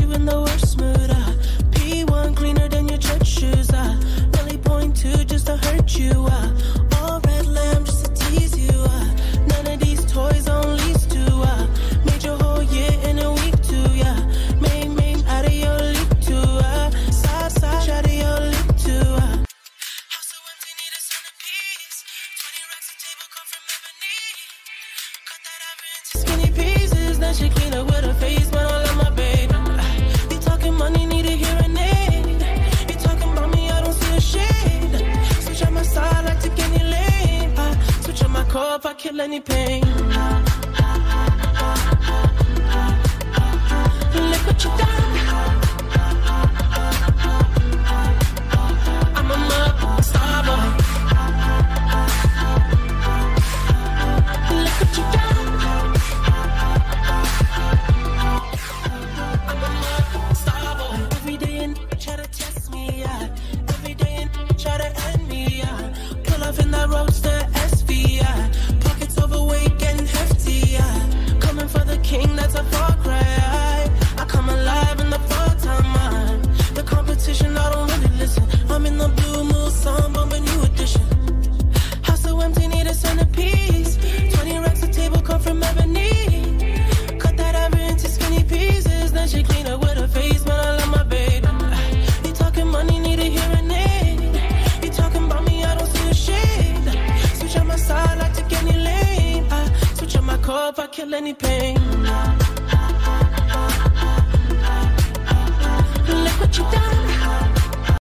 you in the worst mood. P1 cleaner than your church shoes. Really point two just to hurt you. All red lamb just to tease you. None of these toys on lease to. Made your whole year in a week too. Yeah, main out of your league too. Side out of your league too. House so empty, need a centerpiece. 20 racks a table come from ebony. Cut that ever into skinny pieces. Then she clean up with her face, but I love my baby. You talking money, need a hearing aid. You talking about me, I don't see a shade. Switch on my side, I take any lane. Switch on my core if I kill any pain. Look what you done. I'm a star boy. Look what you done. I'm a star boy. Every day and try to test me, yeah. Every day and try to end me, yeah. Pull off in that roadster SV, yeah. Pockets overweight, getting hefty, yeah. Coming for the king, that's a far cry. I come alive in the fall time, man. The competition, I don't really listen. I'm in the blue moon, song, bumping new edition. House so empty, need a centerpiece. 20 racks a table come from ebony. Cut that ever into skinny pieces. Then she clean up with her face, man, I love my baby. You talking money, need a hearing aid. You talking about me, I don't see a shade. Switch on my side, I take any lane. Switch on my core if I kill any pain.